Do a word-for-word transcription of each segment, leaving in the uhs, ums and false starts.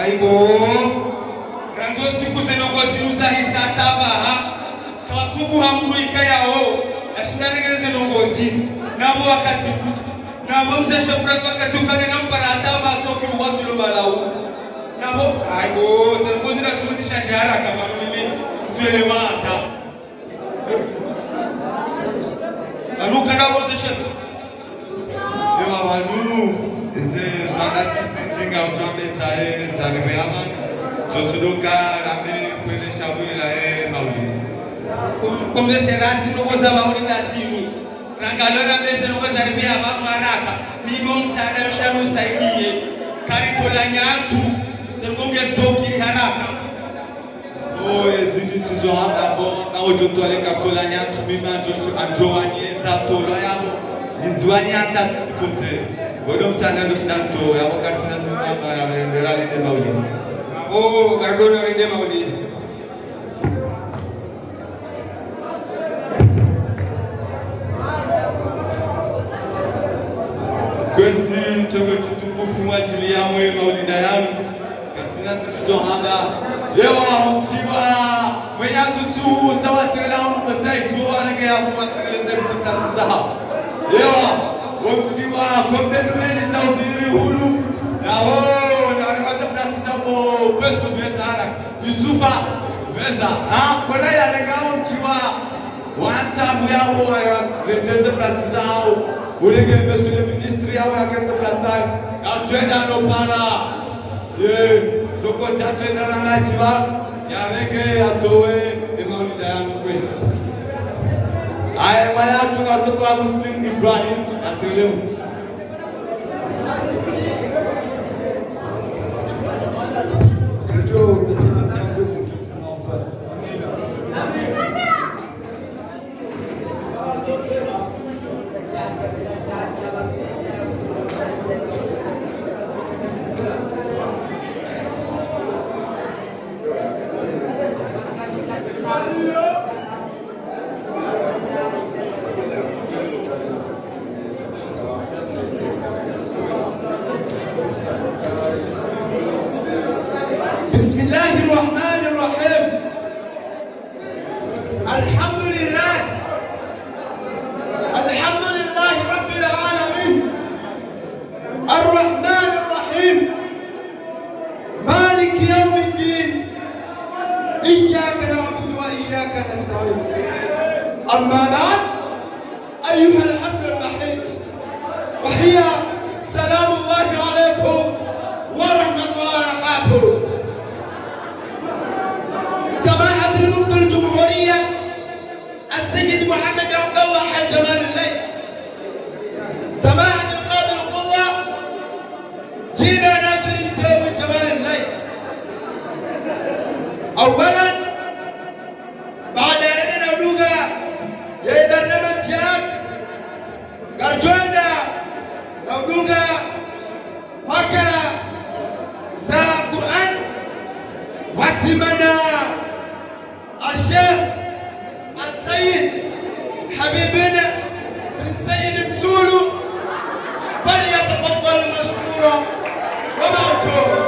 aibo ranzo siku zenongozi uzahisa tabaha kawatsubu hamruika yao yashindanegeze zenongozi nabo wakati nabo mzeshe frazo wakati ukane namparata batsoki uwasilo balau nabo aibo zenongozi nazunguzisha shahara kama mimi mtuele wata anuka nabo mzeshe ewa wanu ese zwanati zinjinga ujambe zae zalebe yaman zotudoka rambe kwele shabuli la e mauli kumzeshe ranzi nukoza mauli lazimi rangalona mbese nukoza ribe yaman maraka migo msada shanu saidie karitola nyanzu zengonge stoki haraka oh eziji tizo handa bon na ojoto ale kartola nyanzu mima joshu anjoani zatolo yabo nizwani hata sitipote Godom sana dosnanto ya wakati nazima na nderali de mauli. Oh, gardona de mauli. Kwesi chogo chitukufu mwajili ya mwe mauli dayanu. Katina zizo hanga. Yewa mchiwa. Mwenya tutu sawatirela umpasai juwa nage ya kumatireleze mtasi zahabu. Yewa. Wamchiwa kompenu meni saudiri hulu na ho na wanawaza prasisa mo kwesu veza hara Yusufa veza ha kona ya nega wamchiwa watamu yao reteze prasisa hao ulege mbesu le ministri yao ya kenza prasai kajuenda no para ye doko chate na rangachiwa ya rege ya dowe emauni dayanu kwesu Aye wala tunatoka Muslim Ibrahim atileu Dieu te dit un peu ce qu'ils sont en fait. أما بعد أيها الحفل البهيج وهي سلام الله عليكم ورحمة الله وبركاته سماحة المفتي الجمهورية السيد محمد عبد الله حاج جمال الليل سماحة القاضي القضاء جينا ناصر مساوي جمال الليل أولا بعد أن نبلغ يا برنامج جاك كرجونا نبلغ هكذا ذا القرآن واتمنى الشيخ السيد حبيبنا بن سيد بتولو فليتفضل مشكورا ومعجورا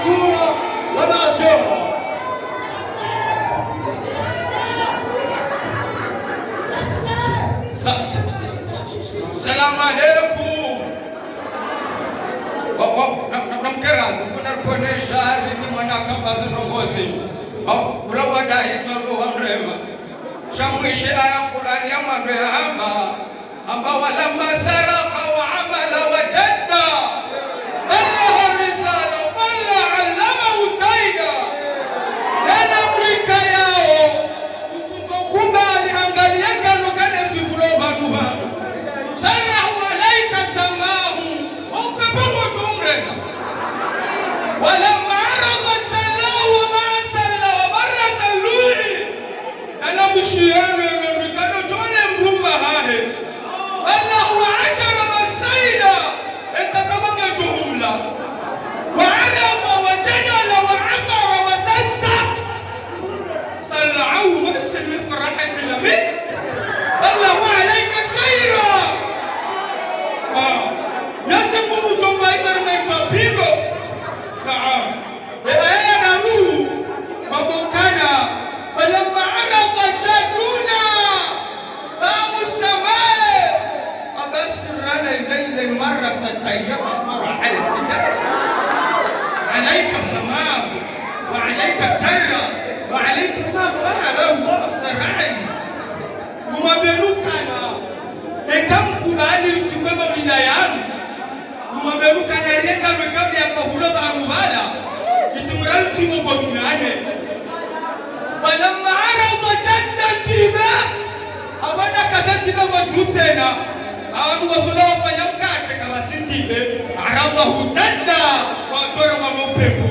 مشكورا ومأجورا. السلام عليكم. Namkera kuna kuonesha ni mwanaka bazi rongozi. Au ulawada itondo wa mrema. Shamwishe aya Qur'ani ya mambe hamba. Hamba wala masaraka wa amala wajadda. Allah risala wala allamahu daida. Yana Afrika yao. Usitokubali angalia ngano kale sifulo banu banu. Sallahu alayka samahu. Upepo kutumrena. ولما عرضت الله وما سلا وبرت اللوعي أنا مشيان من ركانه جولم رمها هاي الله عجب السيدة أنت تبقى جملة وعرض وجنل وعفر وسد صلعوه واسم فرحة بالأمين الله عليك خيرا نسمه جمعيزر من فبيبه نعم بآية نروه وبكنا ولما عرض جدونا باب السماء أبصرنا الليل مرة ستيّم مرة على السماء عليك السماء وعليك الشر وعليك ما فعل الله السرعي وما بينكنا إكم كبالي السفامة من أيام وما بينكنا ريكا مكان يقولون بأموالا يتمرنسي مبادنانه ولما عرض جدتي ما أبدا كسنتي ما وجودنا أنا وصلوا فيمكن كما سنتي عرضه جدا وأجر ما نبيه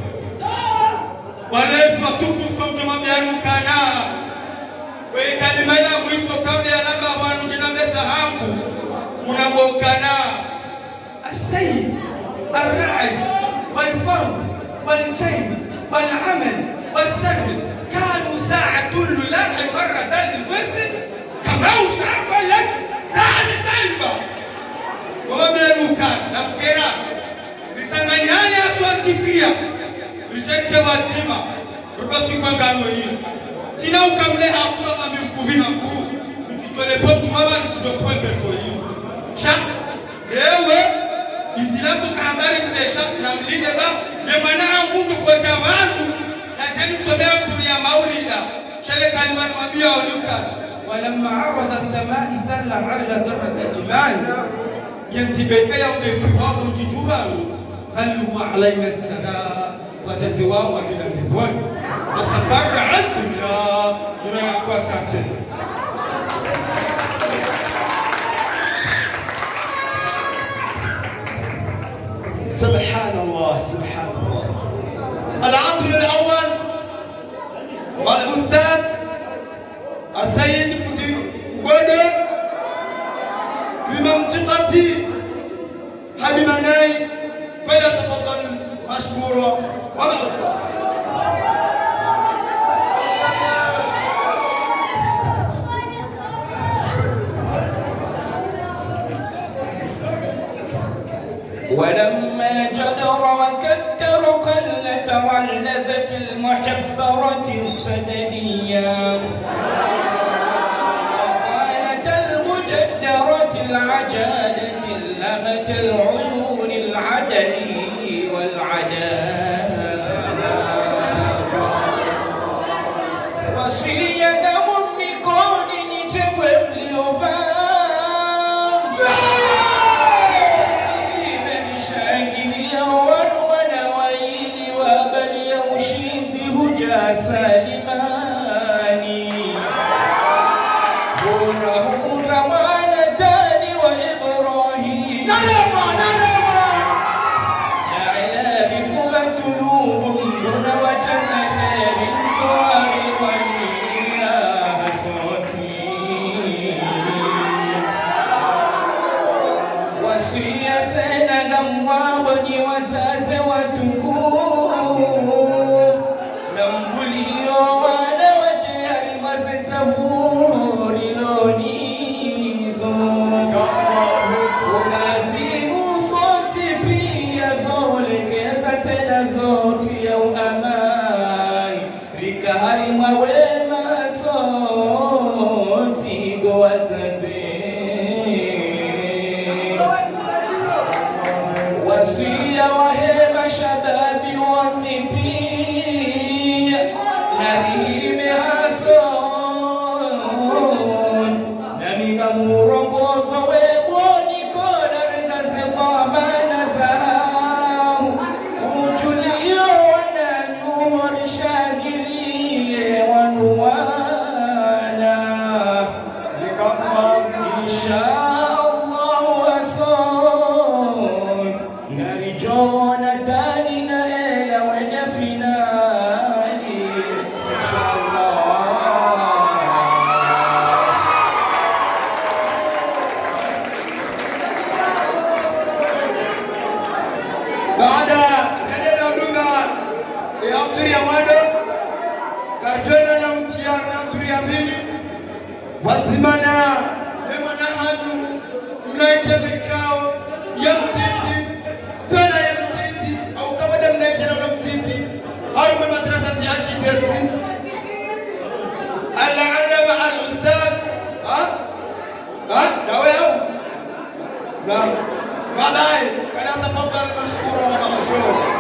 وليس وتكون فوق ما بينكنا وكلمة يا ميسو كوني أنا ما بانجنا بزهامو منابوكنا السيد الرئيس والفرد والجيم والعمل والسر كانوا ساعة كل لاحق مرة دل الوسط كما وشعفا لك تاني تلبا وما بينوكان نمكرا بسنغانياني أسواتي بيا رجل كواتيما ربسي فانغانو هي تينا وكاملها أقول ما بيفوبي نقول نتجولي بمتوابا نتجوكوين بيتوي شا ewe isilazo kabari mzesha na mlinde ba yemana angutu kwa jawabu na tani somea tuya maulida shale kalima mabia uluka walamma arada as-samaa istalla ala dharrat al-jimal yantibeka yawm al-qiwam jijuban qalu alayna as-samaa wa tatwawa ila al-ridwan wa safar al-dunya kuna yaswa sa'at سبحان الله سبحان الله. العطر الأول الأستاذ السيد فدي ودي في منطقة حلماني فليتفضل مشكورا ومأجورا. ولما جدر وكدر قل تولدت المحبرة السدنية وقالت المجدرة العجادة اللمة العيون العدني والعداء وصي دم النكون نتوب ليبان سالماني هوره روانتان وإبراهيم نرمى نرمى ya mwendo karjona na mtiana turia mbili wazimana lema na hadu unaita vikao ya mtiti sana ya mtiti au kama da mnaita na mtiti au kwa madrasa ya A J D S I ala ala ma al ustad ha ha dawa yao na baadaye kana tafadhali mashukuru wa mashukuru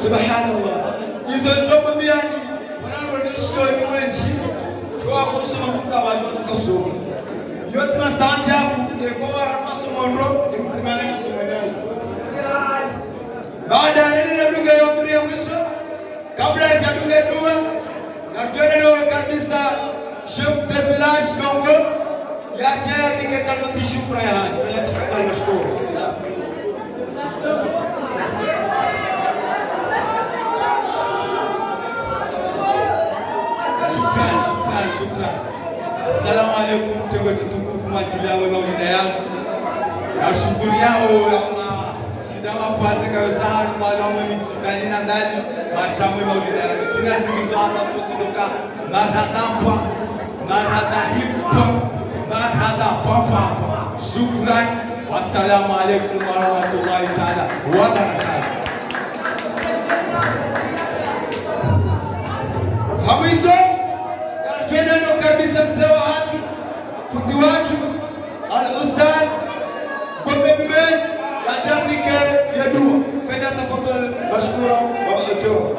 Subhanallah. Hizo ndio mbiani. Wanaonishiwa ni wengi. Kwa kusoma mkawaji kusoma. Yote mastaajabu kwa masomo ndo kimsimana masomo yao. Baada ya nini ndugu yangu ya Kristo? Kabla ya kutunga dua na tuendelee kabisa chef de village dongo ya jaya ningekaloti shukrani. Bila nashukuru. Assalamu alaikum tego tutukufu majila wa mawida yangu na shughuli yao ya shida mapasi kaza mwana mimi ndani na ndani matamwe mawida yangu sina zizo hapa kutoka maradampa maradahipa maradapapa shukran wassalamu alaikum wa rahmatullahi ta'ala wa barakatuh. Habiso twende ndo kabisa mzee wa watu fundi watu al-ustad Gombe ya jamike ya dua feda tafadhali mashkura wa mtoto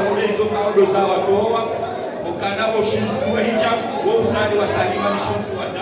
Nganou shinfu wa hijab wa uzali wa Salimani shinfu wa